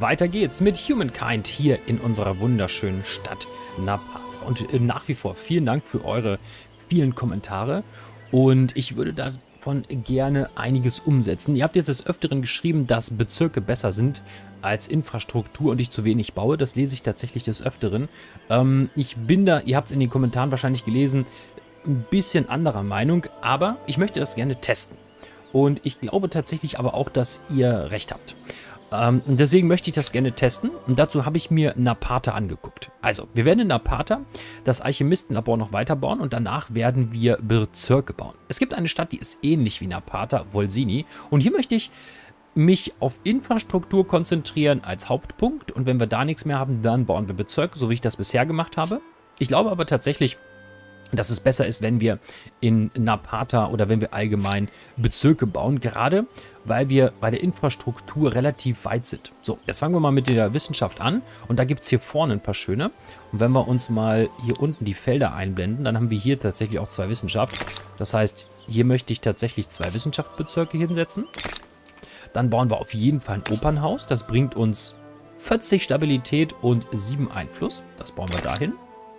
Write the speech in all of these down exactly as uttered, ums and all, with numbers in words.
weiter geht's mit Humankind hier in unserer wunderschönen Stadt Napata. Und äh, nach wie vor vielen Dank für eure vielen Kommentare. Und ich würde davon gerne einiges umsetzen. Ihr habt jetzt des Öfteren geschrieben, dass Bezirke besser sind als Infrastruktur und ich zu wenig baue. Das lese ich tatsächlich des Öfteren. Ähm, ich bin da, ihr habt es in den Kommentaren wahrscheinlich gelesen, ein bisschen anderer Meinung. Aber ich möchte das gerne testen. Und ich glaube tatsächlich aber auch, dass ihr recht habt. Ähm, und deswegen möchte ich das gerne testen. Und dazu habe ich mir Napata angeguckt. Also, wir werden in Napata das Alchemistenlabor noch weiterbauen und danach werden wir Bezirke bauen. Es gibt eine Stadt, die ist ähnlich wie Napata, Volsini. Und hier möchte ich mich auf Infrastruktur konzentrieren als Hauptpunkt. Und wenn wir da nichts mehr haben, dann bauen wir Bezirke, so wie ich das bisher gemacht habe. Ich glaube aber tatsächlich, dass es besser ist, wenn wir in Napata oder wenn wir allgemein Bezirke bauen, gerade weil wir bei der Infrastruktur relativ weit sind. So, jetzt fangen wir mal mit der Wissenschaft an und da gibt es hier vorne ein paar schöne. Und wenn wir uns mal hier unten die Felder einblenden, dann haben wir hier tatsächlich auch zwei Wissenschaft. Das heißt, hier möchte ich tatsächlich zwei Wissenschaftsbezirke hinsetzen. Dann bauen wir auf jeden Fall ein Opernhaus. Das bringt uns vierzig Stabilität und sieben Einfluss. Das bauen wir dahin.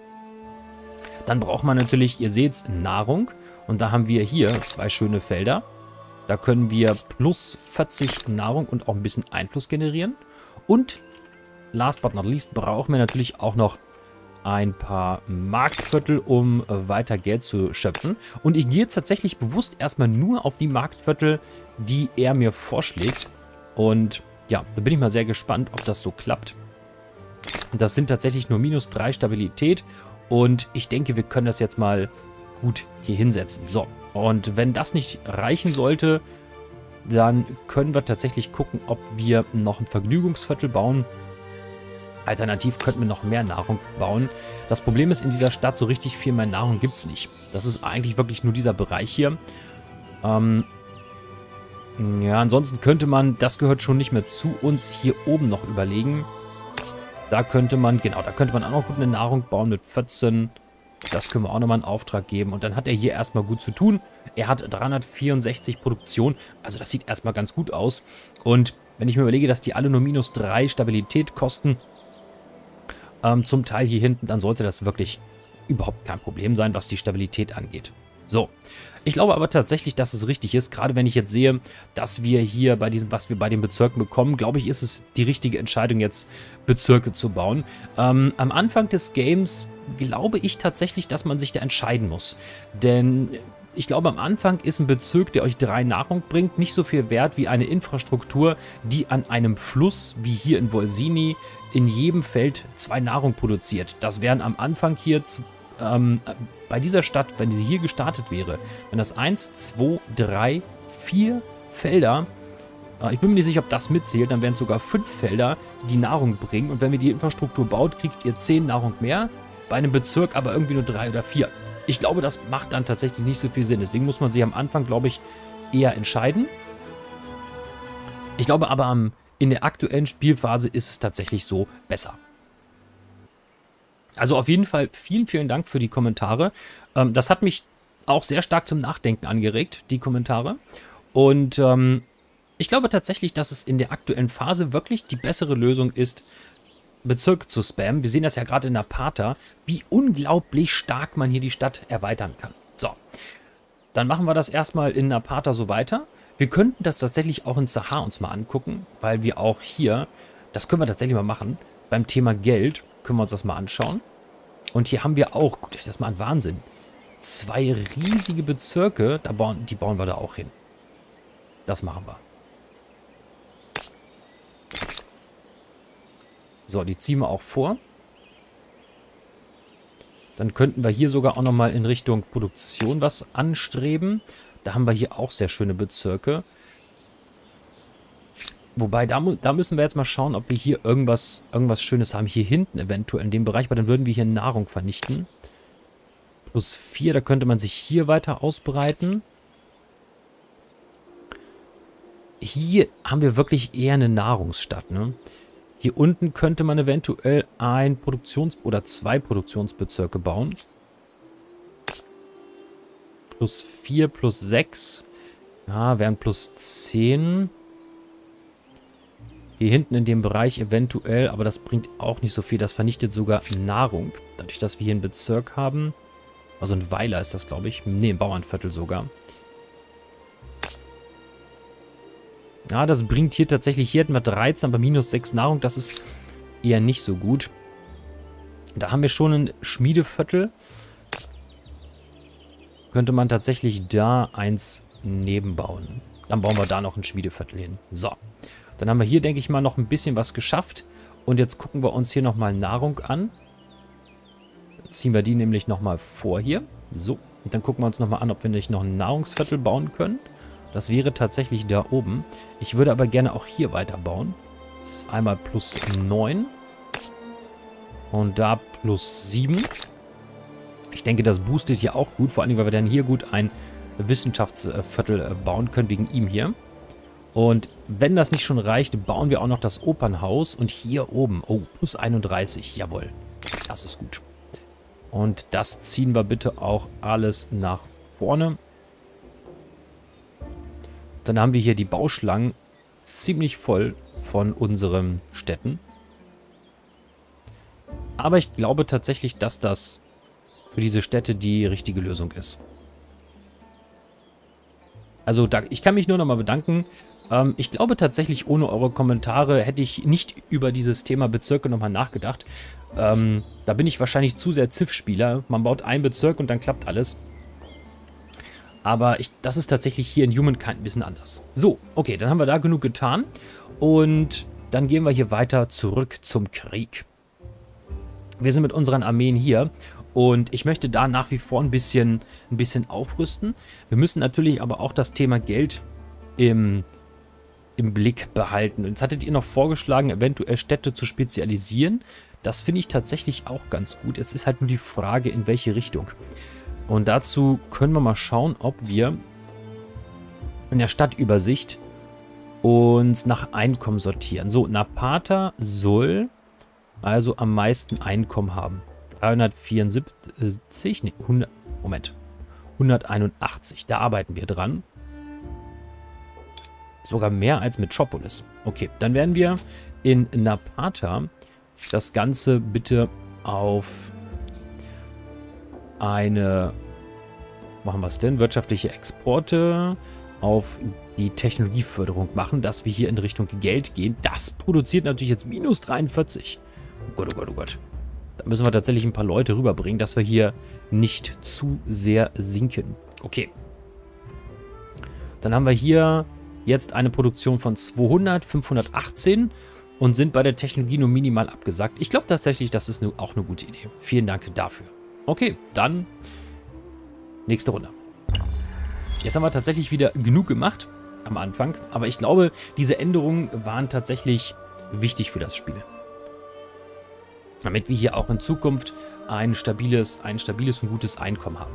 Dann braucht man natürlich, ihr seht, Nahrung. Und da haben wir hier zwei schöne Felder. Da können wir plus vierzig Nahrung und auch ein bisschen Einfluss generieren. Und last but not least brauchen wir natürlich auch noch ein paar Marktviertel, um weiter Geld zu schöpfen. Und ich gehe jetzt tatsächlich bewusst erstmal nur auf die Marktviertel, die er mir vorschlägt. Und ja, da bin ich mal sehr gespannt, ob das so klappt. Das sind tatsächlich nur minus drei Stabilität. Und ich denke, wir können das jetzt mal gut hier hinsetzen. So, und wenn das nicht reichen sollte, dann können wir tatsächlich gucken, ob wir noch ein Vergnügungsviertel bauen. Alternativ könnten wir noch mehr Nahrung bauen. Das Problem ist, in dieser Stadt so richtig viel mehr Nahrung gibt es nicht. Das ist eigentlich wirklich nur dieser Bereich hier. Ähm, ja, ansonsten könnte man, das gehört schon nicht mehr zu uns, hier oben noch überlegen. Da könnte man, genau, da könnte man auch noch gut eine Nahrung bauen mit vierzehn. Das können wir auch nochmal in Auftrag geben. Und dann hat er hier erstmal gut zu tun. Er hat dreihundertvierundsechzig Produktion. Also das sieht erstmal ganz gut aus. Und wenn ich mir überlege, dass die alle nur minus drei Stabilität kosten, ähm, zum Teil hier hinten, dann sollte das wirklich überhaupt kein Problem sein, was die Stabilität angeht. So, ich glaube aber tatsächlich, dass es richtig ist. Gerade wenn ich jetzt sehe, dass wir hier bei diesem, was wir bei den Bezirken bekommen, glaube ich, ist es die richtige Entscheidung, jetzt Bezirke zu bauen. Ähm, am Anfang des Games glaube ich tatsächlich, dass man sich da entscheiden muss. Denn ich glaube, am Anfang ist ein Bezirk, der euch drei Nahrung bringt, nicht so viel wert wie eine Infrastruktur, die an einem Fluss, wie hier in Volsini, in jedem Feld zwei Nahrung produziert. Das wären am Anfang hier ähm, bei dieser Stadt, wenn sie hier gestartet wäre, wenn das eins, zwei, drei, vier Felder, äh, ich bin mir nicht sicher, ob das mitzählt, dann wären es sogar fünf Felder, die Nahrung bringen. Und wenn wir die Infrastruktur baut, kriegt ihr zehn Nahrung mehr. Bei einem Bezirk aber irgendwie nur drei oder vier. Ich glaube, das macht dann tatsächlich nicht so viel Sinn. Deswegen muss man sich am Anfang, glaube ich, eher entscheiden. Ich glaube aber, am, in der aktuellen Spielphase ist es tatsächlich so besser. Also auf jeden Fall vielen, vielen Dank für die Kommentare. Ähm, das hat mich auch sehr stark zum Nachdenken angeregt, die Kommentare. Und ähm, ich glaube tatsächlich, dass es in der aktuellen Phase wirklich die bessere Lösung ist, Bezirke zu spammen. Wir sehen das ja gerade in Napata, wie unglaublich stark man hier die Stadt erweitern kann. So, dann machen wir das erstmal in Napata so weiter. Wir könnten das tatsächlich auch in Sahar uns mal angucken, weil wir auch hier, das können wir tatsächlich mal machen, beim Thema Geld können wir uns das mal anschauen. Und hier haben wir auch, guckt euch das mal an, Wahnsinn, zwei riesige Bezirke, da bauen, die bauen wir da auch hin. Das machen wir. So, die ziehen wir auch vor. Dann könnten wir hier sogar auch nochmal in Richtung Produktion was anstreben. Da haben wir hier auch sehr schöne Bezirke. Wobei, da, da müssen wir jetzt mal schauen, ob wir hier irgendwas, irgendwas Schönes haben. Hier hinten eventuell in dem Bereich, weil dann würden wir hier Nahrung vernichten. Plus vier, da könnte man sich hier weiter ausbreiten. Hier haben wir wirklich eher eine Nahrungsstadt, ne? Hier unten könnte man eventuell ein Produktions- oder zwei Produktionsbezirke bauen. Plus vier, plus sechs. Ja, wären plus zehn. Hier hinten in dem Bereich eventuell, aber das bringt auch nicht so viel. Das vernichtet sogar Nahrung. Dadurch, dass wir hier einen Bezirk haben. Also ein Weiler ist das, glaube ich. Ne, ein Bauernviertel sogar. Ja, das bringt hier tatsächlich, hier hätten wir dreizehn, aber minus sechs Nahrung, das ist eher nicht so gut. Da haben wir schon ein Schmiedeviertel. Könnte man tatsächlich da eins nebenbauen. Dann bauen wir da noch ein Schmiedeviertel hin. So, dann haben wir hier, denke ich mal, noch ein bisschen was geschafft. Und jetzt gucken wir uns hier nochmal Nahrung an. Dann ziehen wir die nämlich nochmal vor hier. So, und dann gucken wir uns nochmal an, ob wir nicht noch ein Nahrungsviertel bauen können. Das wäre tatsächlich da oben. Ich würde aber gerne auch hier weiterbauen. Das ist einmal plus neun. Und da plus sieben. Ich denke, das boostet hier auch gut. Vor allem, weil wir dann hier gut ein Wissenschaftsviertel bauen können, wegen ihm hier. Und wenn das nicht schon reicht, bauen wir auch noch das Opernhaus. Und hier oben, oh, plus einunddreißig. Jawohl, das ist gut. Und das ziehen wir bitte auch alles nach vorne. Dann haben wir hier die Bauschlangen ziemlich voll von unseren Städten. Aber ich glaube tatsächlich, dass das für diese Städte die richtige Lösung ist. Also da, ich kann mich nur nochmal bedanken. Ähm, ich glaube tatsächlich, ohne eure Kommentare hätte ich nicht über dieses Thema Bezirke nochmal nachgedacht. Ähm, da bin ich wahrscheinlich zu sehr Civ-Spieler. Man baut einen Bezirk und dann klappt alles. Aber ich, das ist tatsächlich hier in Humankind ein bisschen anders. So, okay, dann haben wir da genug getan. Und dann gehen wir hier weiter zurück zum Krieg. Wir sind mit unseren Armeen hier. Und ich möchte da nach wie vor ein bisschen, ein bisschen aufrüsten. Wir müssen natürlich aber auch das Thema Geld im, im Blick behalten. Jetzt hattet ihr noch vorgeschlagen, eventuell Städte zu spezialisieren. Das finde ich tatsächlich auch ganz gut. Es ist halt nur die Frage, in welche Richtung. Und dazu können wir mal schauen, ob wir in der Stadtübersicht uns nach Einkommen sortieren. So, Napata soll also am meisten Einkommen haben. dreihundertvierundsiebzig, nee, hundert, Moment, hunderteinundachtzig, da arbeiten wir dran. Sogar mehr als Metropolis. Okay, dann werden wir in Napata das Ganze bitte auf eine, machen wir es denn, wirtschaftliche Exporte auf die Technologieförderung machen, dass wir hier in Richtung Geld gehen. Das produziert natürlich jetzt minus dreiundvierzig. Oh Gott, oh Gott, oh Gott. Da müssen wir tatsächlich ein paar Leute rüberbringen, dass wir hier nicht zu sehr sinken. Okay. Dann haben wir hier jetzt eine Produktion von zweihundert, fünfhundertachtzehn und sind bei der Technologie nur minimal abgesagt. Ich glaube tatsächlich, das ist auch eine gute Idee. Vielen Dank dafür. Okay, dann nächste Runde. Jetzt haben wir tatsächlich wieder genug gemacht am Anfang, aber ich glaube, diese Änderungen waren tatsächlich wichtig für das Spiel. Damit wir hier auch in Zukunft ein stabiles, ein stabiles und gutes Einkommen haben.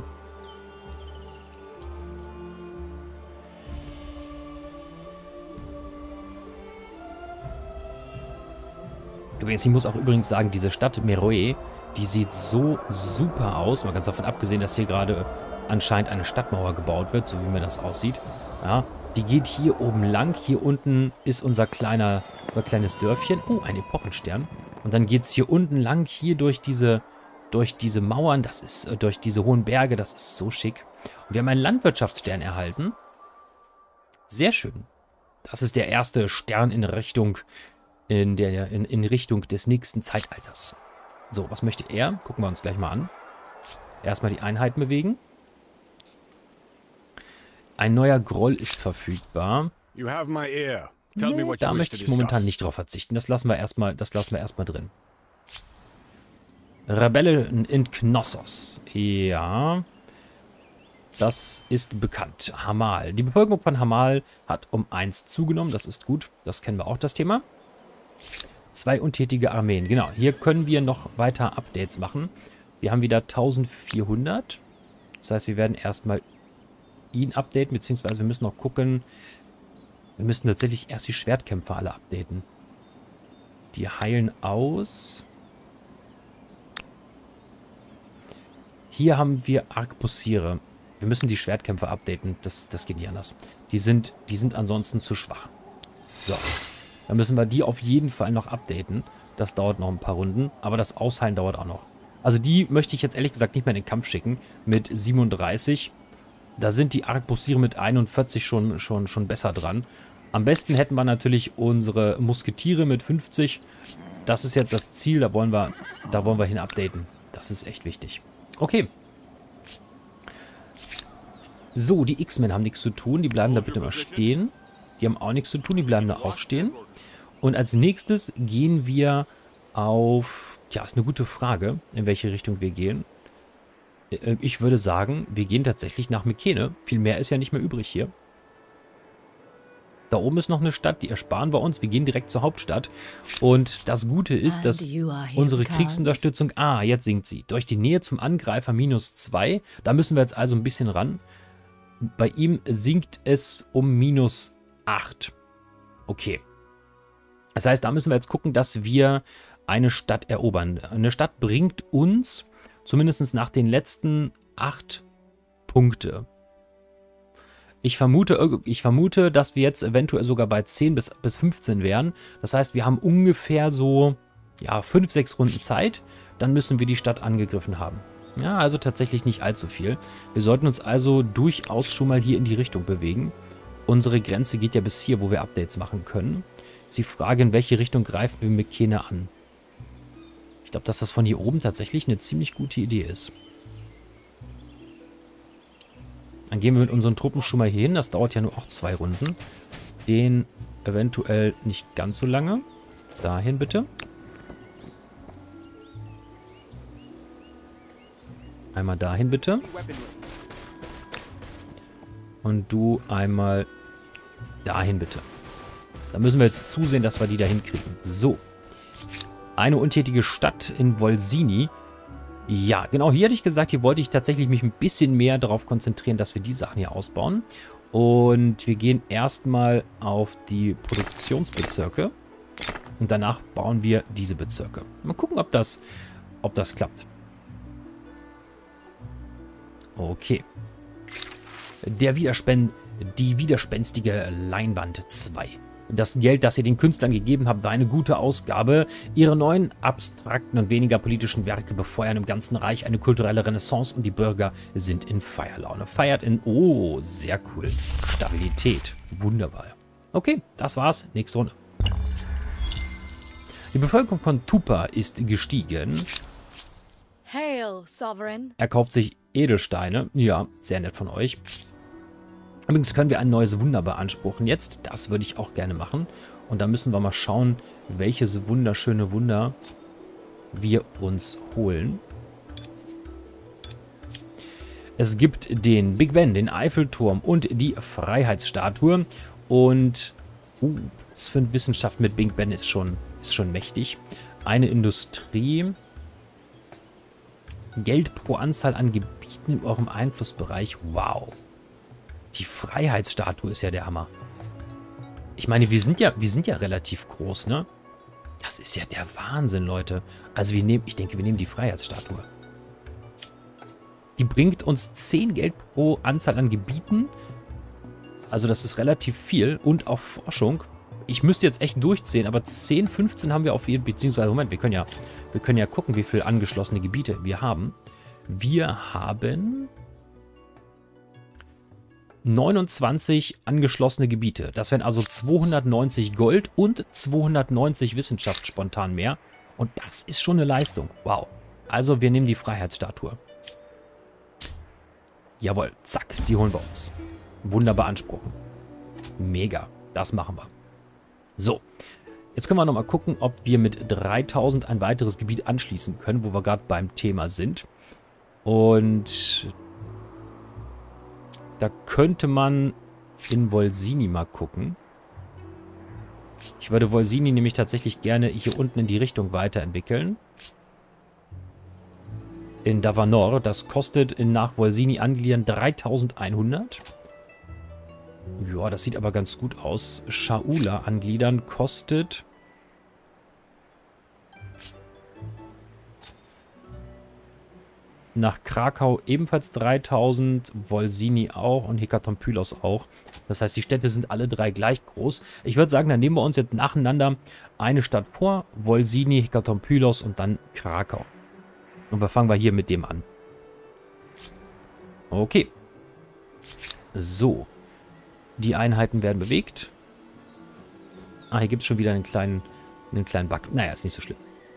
Übrigens, ich muss auch übrigens sagen, diese Stadt Meroe, die sieht so super aus. Mal ganz davon abgesehen, dass hier gerade anscheinend eine Stadtmauer gebaut wird, so wie mir das aussieht. Ja, die geht hier oben lang. Hier unten ist unser kleiner, unser kleines Dörfchen. Oh, ein Epochenstern. Und dann geht es hier unten lang, hier durch diese, durch diese Mauern, das ist, äh, durch diese hohen Berge, das ist so schick. Und wir haben einen Landwirtschaftsstern erhalten. Sehr schön. Das ist der erste Stern in Richtung, in der, in, in Richtung des nächsten Zeitalters. So, was möchte er? Gucken wir uns gleich mal an. Erstmal die Einheiten bewegen. Ein neuer Groll ist verfügbar. You have my ear. Tell me what da möchte ich momentan nicht drauf verzichten. Das lassen wir erstmal, das lassen wir erstmal drin. Rebellen in Knossos. Ja. Das ist bekannt. Hamal. Die Bevölkerung von Hamal hat um eins zugenommen. Das ist gut. Das kennen wir auch, das Thema. Zwei untätige Armeen. Genau. Hier können wir noch weiter Updates machen. Wir haben wieder eintausendvierhundert. Das heißt, wir werden erstmal ihn updaten, beziehungsweise wir müssen noch gucken. Wir müssen tatsächlich erst die Schwertkämpfer alle updaten. Die heilen aus. Hier haben wir Arquebusiere. Wir müssen die Schwertkämpfer updaten. Das, das geht nicht anders. Die sind, die sind ansonsten zu schwach. So. Dann müssen wir die auf jeden Fall noch updaten. Das dauert noch ein paar Runden, aber das Ausheilen dauert auch noch. Also die möchte ich jetzt ehrlich gesagt nicht mehr in den Kampf schicken mit siebenunddreißig. Da sind die Arquebusiere mit einundvierzig schon, schon, schon besser dran. Am besten hätten wir natürlich unsere Musketiere mit fünfzig. Das ist jetzt das Ziel, da wollen wir, da wollen wir hin updaten. Das ist echt wichtig. Okay. So, die X-Men haben nichts zu tun, die bleiben da bitte mal stehen. Die haben auch nichts zu tun, die bleiben da auch stehen. Und als nächstes gehen wir auf... Tja, ist eine gute Frage, in welche Richtung wir gehen. Ich würde sagen, wir gehen tatsächlich nach Mykene. Viel mehr ist ja nicht mehr übrig hier. Da oben ist noch eine Stadt, die ersparen wir uns. Wir gehen direkt zur Hauptstadt. Und das Gute ist, dass unsere Kriegsunterstützung... Ah, jetzt sinkt sie. Durch die Nähe zum Angreifer minus zwei. Da müssen wir jetzt also ein bisschen ran. Bei ihm sinkt es um minus acht. Okay. Das heißt, da müssen wir jetzt gucken, dass wir eine Stadt erobern. Eine Stadt bringt uns zumindest nach den letzten acht Punkte. Ich vermute, ich vermute, dass wir jetzt eventuell sogar bei zehn bis fünfzehn wären. Das heißt, wir haben ungefähr so ja, fünf, sechs Runden Zeit. Dann müssen wir die Stadt angegriffen haben. Ja, also tatsächlich nicht allzu viel. Wir sollten uns also durchaus schon mal hier in die Richtung bewegen. Unsere Grenze geht ja bis hier, wo wir Updates machen können. Sie fragen, in welche Richtung greifen wir Mykene an. Ich glaube, dass das von hier oben tatsächlich eine ziemlich gute Idee ist. Dann gehen wir mit unseren Truppen schon mal hier hin. Das dauert ja nur auch zwei Runden. Den eventuell nicht ganz so lange. Dahin bitte. Einmal dahin bitte. Und du einmal dahin bitte. Da müssen wir jetzt zusehen, dass wir die da hinkriegen. So. Eine untätige Stadt in Volsini. Ja, genau, hier hätte ich gesagt, hier wollte ich tatsächlich mich ein bisschen mehr darauf konzentrieren, dass wir die Sachen hier ausbauen. Und wir gehen erstmal auf die Produktionsbezirke. Und danach bauen wir diese Bezirke. Mal gucken, ob das, ob das klappt. Okay. Der Widerspen die widerspenstige Leinwand zwei. Das Geld, das ihr den Künstlern gegeben habt, war eine gute Ausgabe. Ihre neuen, abstrakten und weniger politischen Werke befeuern im ganzen Reich eine kulturelle Renaissance und die Bürger sind in Feierlaune. Feiert in... Oh, sehr cool. Stabilität. Wunderbar. Okay, das war's. Nächste Runde. Die Bevölkerung von Tupa ist gestiegen. Hail, Sovereign. Er kauft sich Edelsteine. Ja, sehr nett von euch. Übrigens können wir ein neues Wunder beanspruchen jetzt. Das würde ich auch gerne machen. Und da müssen wir mal schauen, welches wunderschöne Wunder wir uns holen. Es gibt den Big Ben, den Eiffelturm und die Freiheitsstatue. Und uh, das für eine Wissenschaft mit Big Ben ist schon, ist schon mächtig. Eine Industrie. Geld pro Anzahl an Gebieten in eurem Einflussbereich. Wow. Die Freiheitsstatue ist ja der Hammer. Ich meine, wir sind ja, wir sind ja relativ groß, ne? Das ist ja der Wahnsinn, Leute. Also wir nehmen, ich denke, wir nehmen die Freiheitsstatue. Die bringt uns zehn Geld pro Anzahl an Gebieten. Also das ist relativ viel. Und auch Forschung. Ich müsste jetzt echt durchzählen, aber zehn, fünfzehn haben wir auf jeden Fall. Beziehungsweise, Moment, wir können ja, wir können ja gucken, wie viele angeschlossene Gebiete wir haben. Wir haben neunundzwanzig angeschlossene Gebiete. Das wären also zweihundertneunzig Gold und zweihundertneunzig Wissenschaft spontan mehr. Und das ist schon eine Leistung. Wow. Also wir nehmen die Freiheitsstatue. Jawohl, zack, die holen wir uns. Wunder beanspruchen. Mega, das machen wir. So, jetzt können wir nochmal gucken, ob wir mit dreitausend ein weiteres Gebiet anschließen können, wo wir gerade beim Thema sind. Und da könnte man in Volsini mal gucken. Ich würde Volsini nämlich tatsächlich gerne hier unten in die Richtung weiterentwickeln. In Davanor, das kostet in nach Volsini angliedern dreitausendeinhundert. Ja, das sieht aber ganz gut aus. Shaula angliedern kostet... Nach Krakau ebenfalls dreitausend, Volsini auch und Hekatonpylos auch. Das heißt, die Städte sind alle drei gleich groß. Ich würde sagen, dann nehmen wir uns jetzt nacheinander eine Stadt vor. Volsini, Hekatompylos und dann Krakau. Und wir fangen wir hier mit dem an. Okay. So. Die Einheiten werden bewegt. Ah, hier gibt es schon wieder einen kleinen, einen kleinen Bug. Naja, ist nicht so schlimm.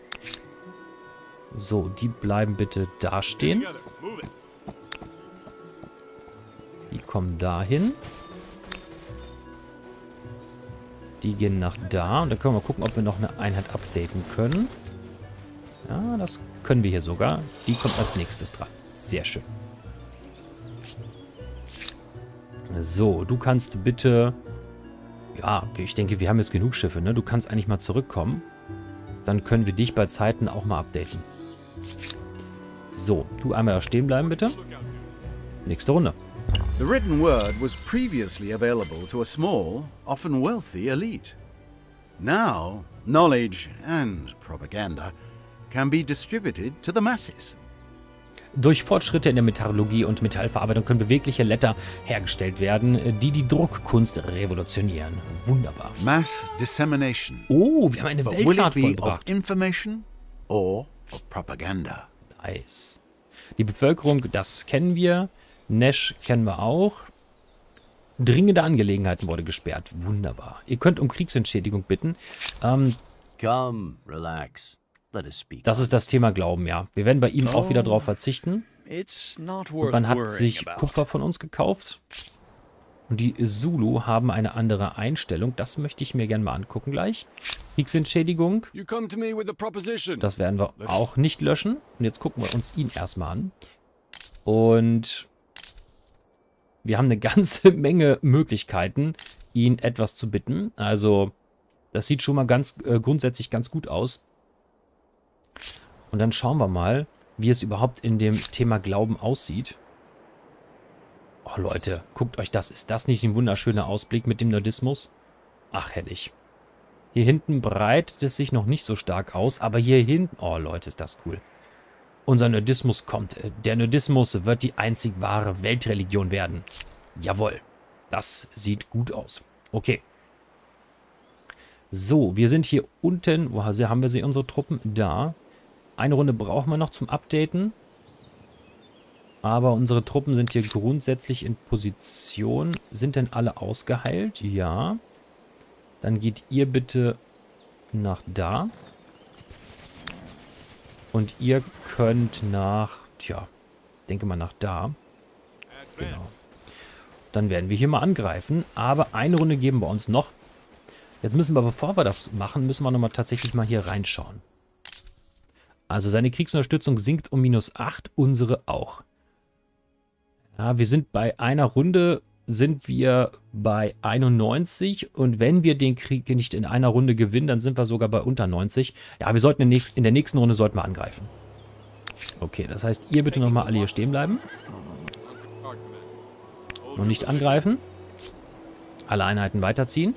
So, die bleiben bitte da stehen. Die kommen dahin. Die gehen nach da. Und dann können wir mal gucken, ob wir noch eine Einheit updaten können. Ja, das können wir hier sogar. Die kommt als nächstes dran. Sehr schön. So, du kannst bitte... Ja, ich denke, wir haben jetzt genug Schiffe, ne? Du kannst eigentlich mal zurückkommen. Dann können wir dich bei Zeiten auch mal updaten. So, du einmal da stehen bleiben, bitte. Nächste Runde. The written word was previously available to a small, often wealthy elite. Now, knowledge and propaganda can be distributed to the masses. Durch Fortschritte in der Metallurgie und Metallverarbeitung können bewegliche Letter hergestellt werden, die die Druckkunst revolutionieren. Wunderbar. Mass dissemination. Oh, wir haben eine But will Welttat it be of vollbracht. information or of propaganda? Nice. Die Bevölkerung, das kennen wir. Nesh kennen wir auch. Dringende Angelegenheiten wurde gesperrt. Wunderbar. Ihr könnt um Kriegsentschädigung bitten. Ähm, Come, relax. Let us speak. das ist das Thema Glauben, ja. Wir werden bei ihm auch wieder drauf verzichten. It's not Und worth man hat worrying sich about. Kupfer von uns gekauft. Und die Zulu haben eine andere Einstellung. Das möchte ich mir gerne mal angucken gleich. Kriegsentschädigung. You come to me with a proposition. Das werden wir auch nicht löschen. Und jetzt gucken wir uns ihn erstmal an. Und wir haben eine ganze Menge Möglichkeiten, ihn etwas zu bitten. Also, das sieht schon mal ganz äh, grundsätzlich ganz gut aus. Und dann schauen wir mal, wie es überhaupt in dem Thema Glauben aussieht. Oh Leute, guckt euch das. Ist das nicht ein wunderschöner Ausblick mit dem Nerdismus? Ach, herrlich. Hier hinten breitet es sich noch nicht so stark aus, aber hier hinten... Oh Leute, ist das cool. Unser Nerdismus kommt. Der Nerdismus wird die einzig wahre Weltreligion werden. Jawohl. Das sieht gut aus. Okay. So, wir sind hier unten. Wo haben wir sie, unsere Truppen? Da. Eine Runde brauchen wir noch zum Updaten. Aber unsere Truppen sind hier grundsätzlich in Position. Sind denn alle ausgeheilt? Ja. Dann geht ihr bitte nach da. Und ihr könnt nach, tja, denke mal nach da. Genau. Dann werden wir hier mal angreifen. Aber eine Runde geben wir uns noch. Jetzt müssen wir, bevor wir das machen, müssen wir nochmal tatsächlich mal hier reinschauen. Also seine Kriegsunterstützung sinkt um minus acht, unsere auch. Ja, wir sind bei einer Runde, sind wir bei einundneunzig. Und wenn wir den Krieg nicht in einer Runde gewinnen, dann sind wir sogar bei unter neunzig. Ja, wir sollten in der nächsten, in der nächsten Runde sollten wir angreifen. Okay, das heißt, ihr bitte nochmal alle hier stehen bleiben. Und nicht angreifen. Alle Einheiten weiterziehen.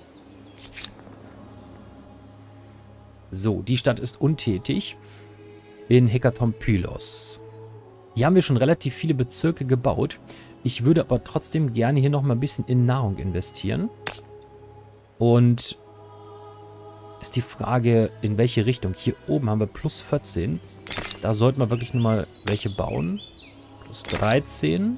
So, die Stadt ist untätig. In Hekatompylos. Hier haben wir schon relativ viele Bezirke gebaut. Ich würde aber trotzdem gerne hier noch mal ein bisschen in Nahrung investieren. Und ist die Frage, in welche Richtung. Hier oben haben wir plus vierzehn. Da sollten wir wirklich nochmal welche bauen. Plus dreizehn.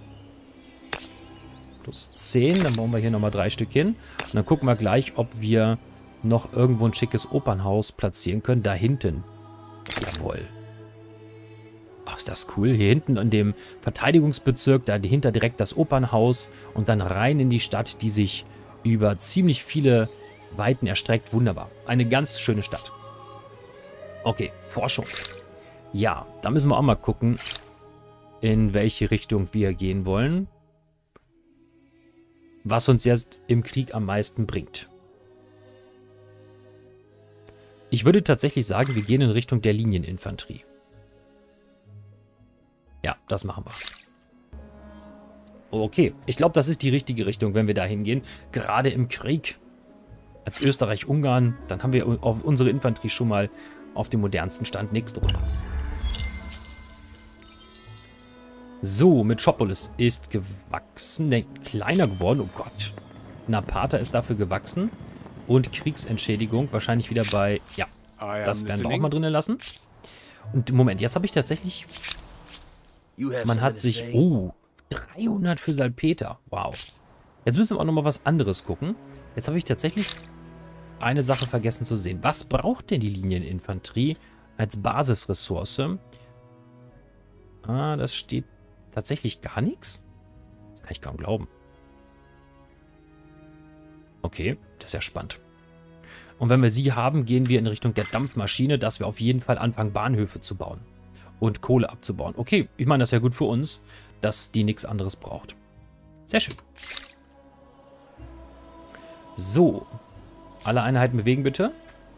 Plus zehn. Dann bauen wir hier nochmal drei Stück hin. Und dann gucken wir gleich, ob wir noch irgendwo ein schickes Opernhaus platzieren können. Da hinten. Jawohl. Ach, ist das cool. Hier hinten in dem Verteidigungsbezirk, da dahinter direkt das Opernhaus und dann rein in die Stadt, die sich über ziemlich viele Weiten erstreckt. Wunderbar. Eine ganz schöne Stadt. Okay, Forschung. Ja, da müssen wir auch mal gucken, in welche Richtung wir gehen wollen. Was uns jetzt im Krieg am meisten bringt. Ich würde tatsächlich sagen, wir gehen in Richtung der Linieninfanterie. Ja, das machen wir. Okay, ich glaube, das ist die richtige Richtung, wenn wir da hingehen. Gerade im Krieg. Als Österreich-Ungarn, dann haben wir unsere Infanterie schon mal auf dem modernsten Stand. Nächste Runde. So, Metropolis ist gewachsen. Ne, kleiner geworden. Oh Gott. Napata ist dafür gewachsen. Und Kriegsentschädigung wahrscheinlich wieder bei... Ja, das werden wir auch mal drinnen lassen. Und Moment, jetzt habe ich tatsächlich... Man hat sich... Oh, dreihundert für Salpeter. Wow. Jetzt müssen wir auch nochmal was anderes gucken. Jetzt habe ich tatsächlich eine Sache vergessen zu sehen. Was braucht denn die Linieninfanterie als Basisressource? Ah, das steht tatsächlich gar nichts. Das kann ich kaum glauben. Okay, das ist ja spannend. Und wenn wir sie haben, gehen wir in Richtung der Dampfmaschine, dass wir auf jeden Fall anfangen, Bahnhöfe zu bauen. Und Kohle abzubauen. Okay, ich meine, das ist ja gut für uns, dass die nichts anderes braucht. Sehr schön. So. Alle Einheiten bewegen bitte.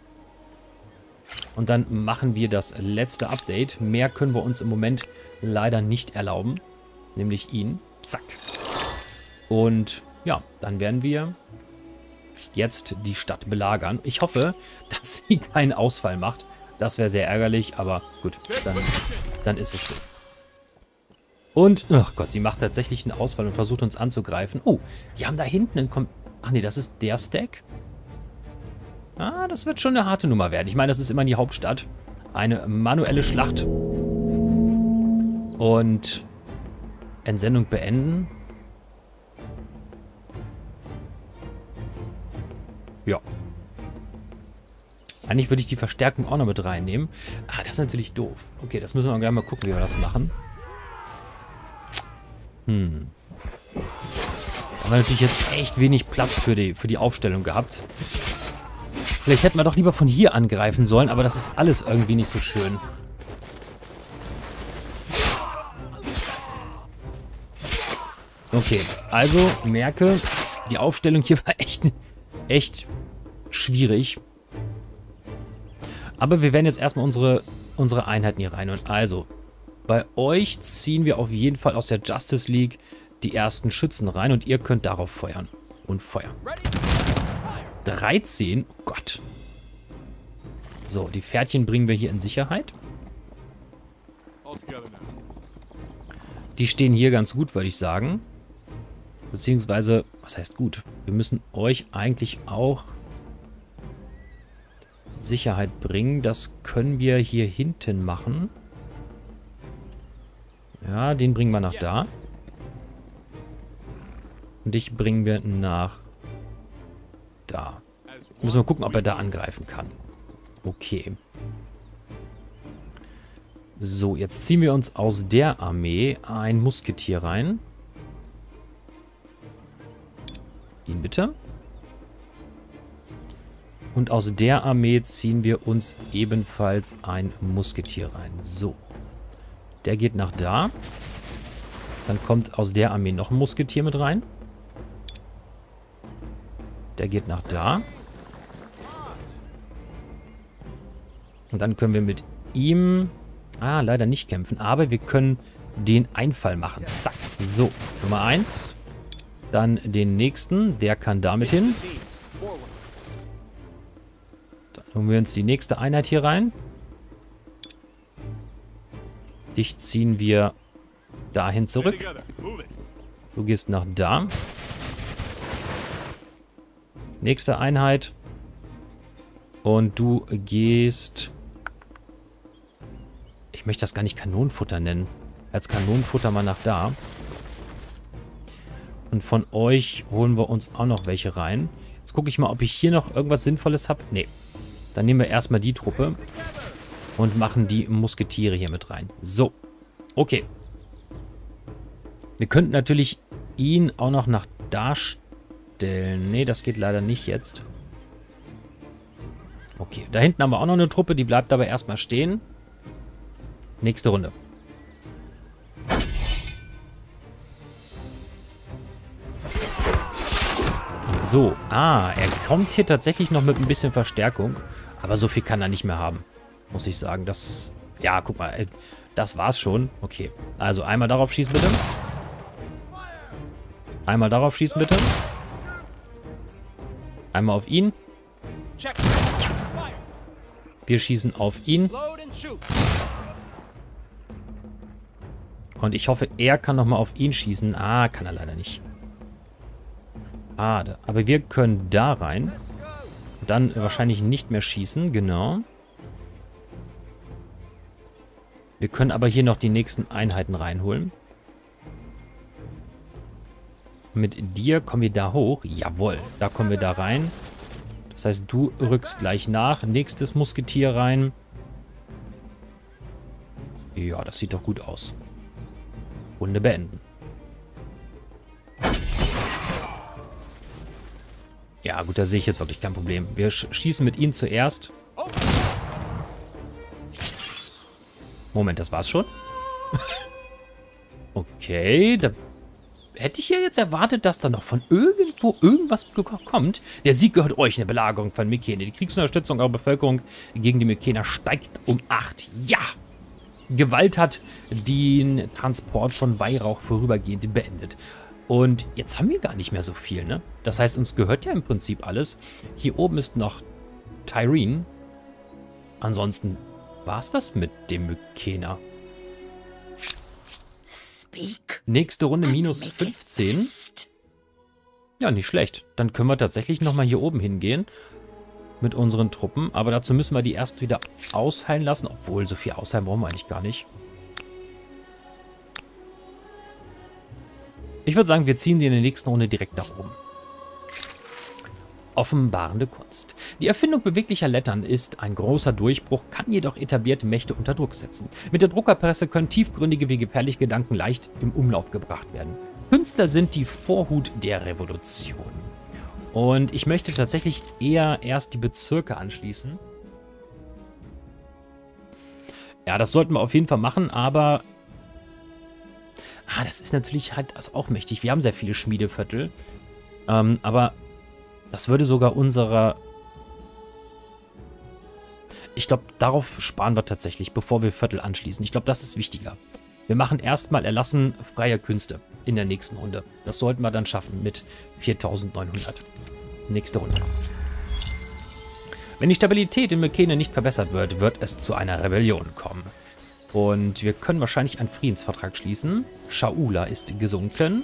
Und dann machen wir das letzte Update. Mehr können wir uns im Moment leider nicht erlauben. Nämlich ihn. Zack. Und ja, dann werden wir jetzt die Stadt belagern. Ich hoffe, dass sie keinen Ausfall macht. Das wäre sehr ärgerlich, aber gut, dann, dann ist es so. Und, ach Gott, sie macht tatsächlich einen Ausfall und versucht uns anzugreifen. Oh, die haben da hinten einen... Kom ach nee, das ist der Stack. Ah, das wird schon eine harte Nummer werden. Ich meine, das ist immer die Hauptstadt. Eine manuelle Schlacht. Und Entsendung beenden. Ja. Eigentlich würde ich die Verstärkung auch noch mit reinnehmen. Ah, das ist natürlich doof. Okay, das müssen wir gleich mal gucken, wie wir das machen. Hm. Da haben wir natürlich jetzt echt wenig Platz für die, für die Aufstellung gehabt. Vielleicht hätten wir doch lieber von hier angreifen sollen, aber das ist alles irgendwie nicht so schön. Okay, also merke, die Aufstellung hier war echt, echt schwierig. Aber wir werden jetzt erstmal unsere, unsere Einheiten hier rein. Und also, bei euch ziehen wir auf jeden Fall aus der Justice League die ersten Schützen rein und ihr könnt darauf feuern. Und feuern. dreizehn? Oh Gott. So, die Pferdchen bringen wir hier in Sicherheit. Die stehen hier ganz gut, würde ich sagen. Beziehungsweise, was heißt gut? Wir müssen euch eigentlich auch Sicherheit bringen. Das können wir hier hinten machen. Ja, den bringen wir nach da. Und dich bringen wir nach da. Müssen wir gucken, ob er da angreifen kann. Okay. So, jetzt ziehen wir uns aus der Armee ein Musketier rein. Ihn bitte. Und aus der Armee ziehen wir uns ebenfalls ein Musketier rein. So. Der geht nach da. Dann kommt aus der Armee noch ein Musketier mit rein. Der geht nach da. Und dann können wir mit ihm... Ah, leider nicht kämpfen. Aber wir können den Einfall machen. Zack. So, Nummer eins. Dann den nächsten. Der kann damit hin. Dann holen wir uns die nächste Einheit hier rein. Dich ziehen wir dahin zurück. Du gehst nach da. Nächste Einheit. Und du gehst... Ich möchte das gar nicht Kanonenfutter nennen. Als Kanonenfutter mal nach da. Und von euch holen wir uns auch noch welche rein. Jetzt gucke ich mal, ob ich hier noch irgendwas Sinnvolles habe. Nee. Dann nehmen wir erstmal die Truppe. Und machen die Musketiere hier mit rein. So. Okay. Wir könnten natürlich ihn auch noch nach da stellen. Nee, das geht leider nicht jetzt. Okay. Da hinten haben wir auch noch eine Truppe. Die bleibt aber erstmal stehen. Nächste Runde. So, ah, er kommt hier tatsächlich noch mit ein bisschen Verstärkung. Aber so viel kann er nicht mehr haben, muss ich sagen. Das, ja, guck mal, das war's schon. Okay, also einmal darauf schießen bitte. Einmal darauf schießen bitte. Einmal auf ihn. Wir schießen auf ihn. Und ich hoffe, er kann nochmal auf ihn schießen. Ah, kann er leider nicht. Schade. Aber wir können da rein. Dann wahrscheinlich nicht mehr schießen, genau. Wir können aber hier noch die nächsten Einheiten reinholen. Mit dir kommen wir da hoch. Jawohl, da kommen wir da rein. Das heißt, du rückst gleich nach. Nächstes Musketier rein. Ja, das sieht doch gut aus. Runde beenden. Ja, gut, da sehe ich jetzt wirklich kein Problem. Wir sch schießen mit ihnen zuerst. Moment, das war's schon? Okay, da hätte ich ja jetzt erwartet, dass da noch von irgendwo irgendwas kommt. Der Sieg gehört euch, eine Belagerung von Mykene. Die Kriegsunterstützung eurer Bevölkerung gegen die Mykener steigt um acht. Ja! Gewalt hat den Transport von Weihrauch vorübergehend beendet. Und jetzt haben wir gar nicht mehr so viel, ne? Das heißt, uns gehört ja im Prinzip alles. Hier oben ist noch Tyreen. Ansonsten war es das mit dem Mykener. Nächste Runde minus fünfzehn. Ja, nicht schlecht. Dann können wir tatsächlich nochmal hier oben hingehen. Mit unseren Truppen. Aber dazu müssen wir die erst wieder ausheilen lassen. Obwohl, so viel ausheilen brauchen wir eigentlich gar nicht. Ich würde sagen, wir ziehen die in der nächsten Runde direkt nach oben. Offenbarende Kunst. Die Erfindung beweglicher Lettern ist ein großer Durchbruch, kann jedoch etablierte Mächte unter Druck setzen. Mit der Druckerpresse können tiefgründige wie gefährliche Gedanken leicht im Umlauf gebracht werden. Künstler sind die Vorhut der Revolution. Und ich möchte tatsächlich eher erst die Bezirke anschließen. Ja, das sollten wir auf jeden Fall machen, aber... Ah, das ist natürlich halt also auch mächtig. Wir haben sehr viele Schmiedeviertel. Ähm, aber das würde sogar unserer... Ich glaube, darauf sparen wir tatsächlich, bevor wir Viertel anschließen. Ich glaube, das ist wichtiger. Wir machen erstmal Erlassen freier Künste in der nächsten Runde. Das sollten wir dann schaffen mit viertausendneunhundert. Nächste Runde. Wenn die Stabilität in Mykene nicht verbessert wird, wird es zu einer Rebellion kommen. Und wir können wahrscheinlich einen Friedensvertrag schließen. Shaula ist gesunken.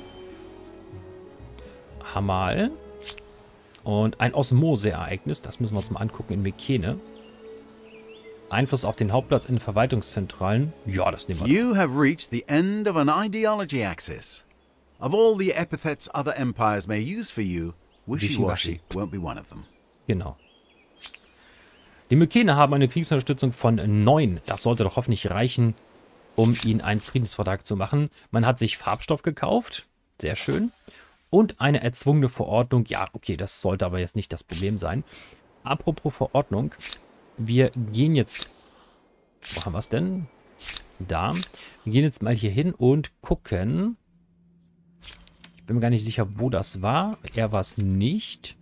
Hamal. Und ein Osmose-Ereignis, das müssen wir uns mal angucken in Mykene. Einfluss auf den Hauptplatz in den Verwaltungszentralen. Ja, das nehmen wir. You have reached the end of an ideology axis. Of all the epithets other empires may use for you, wishy-washy won't be one of them. Genau. Die Mykene haben eine Kriegsunterstützung von neun. Das sollte doch hoffentlich reichen, um ihnen einen Friedensvertrag zu machen. Man hat sich Farbstoff gekauft. Sehr schön. Und eine erzwungene Verordnung. Ja, okay, das sollte aber jetzt nicht das Problem sein. Apropos Verordnung. Wir gehen jetzt... Wo haben wir es denn? Da. Wir gehen jetzt mal hier hin und gucken. Ich bin mir gar nicht sicher, wo das war. Er war es nicht.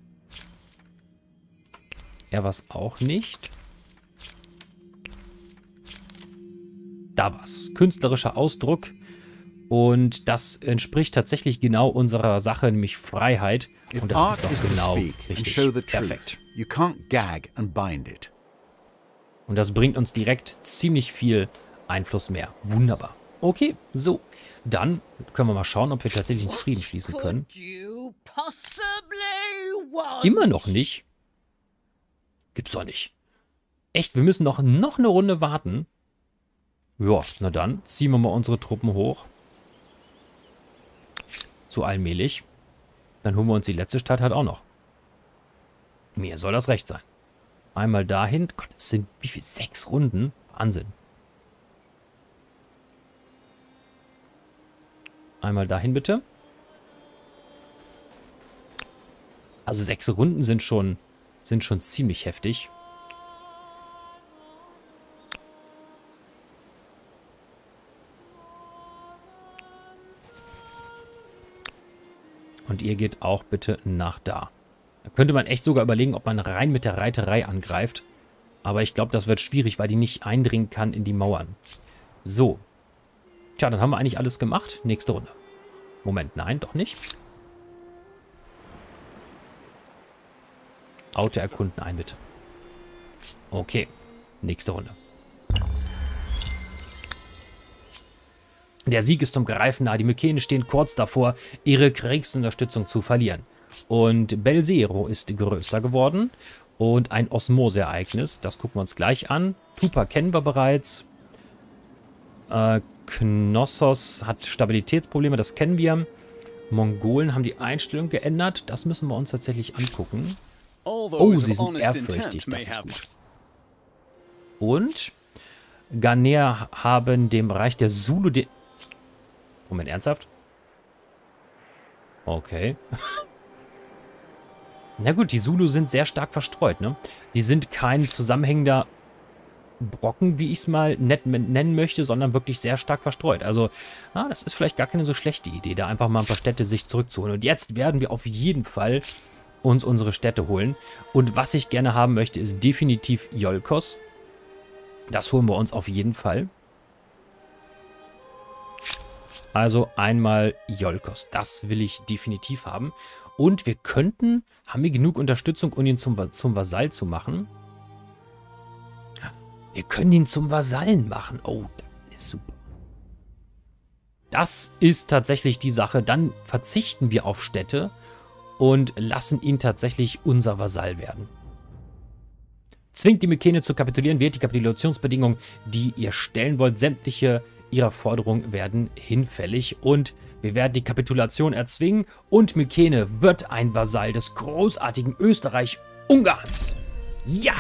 Er war es auch nicht. Da war es. Künstlerischer Ausdruck. Und das entspricht tatsächlich genau unserer Sache, nämlich Freiheit. Und das ist doch genau richtig. Perfekt. Und das bringt uns direkt ziemlich viel Einfluss mehr. Wunderbar. Okay, so. Dann können wir mal schauen, ob wir tatsächlich einen Frieden schließen können. Immer noch nicht. Gibt's doch nicht. Echt, wir müssen noch, noch eine Runde warten. Ja, na dann ziehen wir mal unsere Truppen hoch. So allmählich. Dann holen wir uns die letzte Stadt halt auch noch. Mir soll das recht sein. Einmal dahin. Gott, das sind wie viel? Sechs Runden? Wahnsinn. Einmal dahin bitte. Also sechs Runden sind schon, sind schon ziemlich heftig. Und ihr geht auch bitte nach da. Da könnte man echt sogar überlegen, ob man rein mit der Reiterei angreift. Aber ich glaube, das wird schwierig, weil die nicht eindringen kann in die Mauern. So. Tja, dann haben wir eigentlich alles gemacht. Nächste Runde. Moment, nein, doch nicht. Auto erkunden ein, bitte. Okay. Nächste Runde. Der Sieg ist zum Greifen nahe. Die Mykene stehen kurz davor, ihre Kriegsunterstützung zu verlieren. Und Belzero ist größer geworden. Und ein Osmose-Ereignis, das gucken wir uns gleich an. Tupa kennen wir bereits. Äh, Knossos hat Stabilitätsprobleme, das kennen wir. Mongolen haben die Einstellung geändert. Das müssen wir uns tatsächlich angucken. Oh, sie sind ehrfürchtig, das ist gut. Und Ghaner haben dem Reich der Zulu den... Moment, ernsthaft? Okay. Na gut, die Zulu sind sehr stark verstreut, ne? Die sind kein zusammenhängender Brocken, wie ich es mal nett nennen möchte, sondern wirklich sehr stark verstreut. Also, na, das ist vielleicht gar keine so schlechte Idee, da einfach mal ein paar Städte sich zurückzuholen. Und jetzt werden wir auf jeden Fall uns unsere Städte holen. Und was ich gerne haben möchte, ist definitiv Iolkos. Das holen wir uns auf jeden Fall. Also einmal Iolkos. Das will ich definitiv haben. Und wir könnten, haben wir genug Unterstützung, um ihn zum, zum Vasall zu machen? Wir können ihn zum Vasallen machen. Oh, das ist super. Das ist tatsächlich die Sache. Dann verzichten wir auf Städte und lassen ihn tatsächlich unser Vasall werden. Zwingt die Mykene zu kapitulieren, wählt die Kapitulationsbedingungen, die ihr stellen wollt. Sämtliche ihrer Forderungen werden hinfällig und wir werden die Kapitulation erzwingen und Mykene wird ein Vasall des großartigen Österreich-Ungarns. Ja!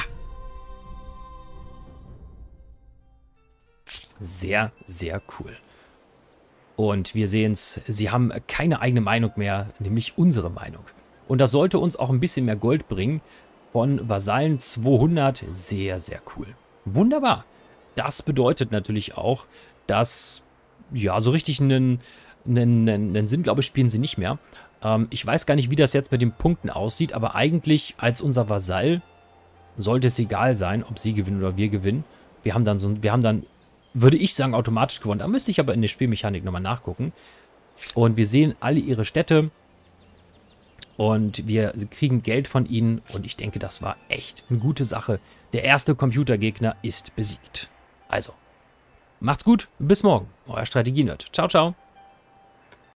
Sehr, sehr cool. Und wir sehen es, sie haben keine eigene Meinung mehr, nämlich unsere Meinung. Und das sollte uns auch ein bisschen mehr Gold bringen. Von Vasallen zweihundert, sehr, sehr cool. Wunderbar. Das bedeutet natürlich auch, dass, ja, so richtig einen, einen, einen Sinn, glaube ich, spielen sie nicht mehr. Ähm, ich weiß gar nicht, wie das jetzt mit den Punkten aussieht, aber eigentlich als unser Vasall sollte es egal sein, ob sie gewinnen oder wir gewinnen. Wir haben dann so, wir haben dann, würde ich sagen, automatisch gewonnen. Da müsste ich aber in der Spielmechanik nochmal nachgucken. Und wir sehen alle ihre Städte. Und wir kriegen Geld von ihnen. Und ich denke, das war echt eine gute Sache. Der erste Computergegner ist besiegt. Also, macht's gut. Bis morgen. Euer Strategie-Nerd. Ciao, ciao.